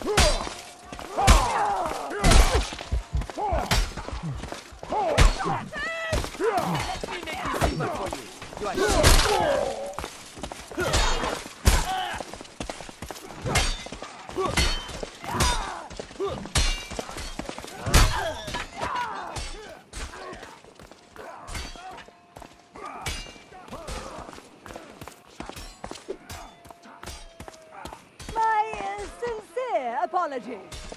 Let me make you simple for you. You are My sincere apologies.